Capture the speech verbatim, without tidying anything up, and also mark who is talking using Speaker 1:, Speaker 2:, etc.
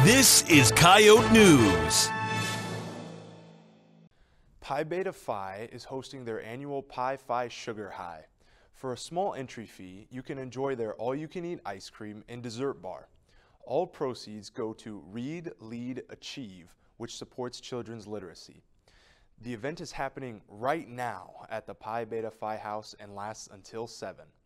Speaker 1: This is Coyote News.
Speaker 2: Pi Beta Phi is hosting their annual Pi Phi Sugar High. For a small entry fee, you can enjoy their all-you-can-eat ice cream and dessert bar. All proceeds go to Read, Lead, Achieve, which supports children's literacy. The event is happening right now at the Pi Beta Phi House and lasts until seven.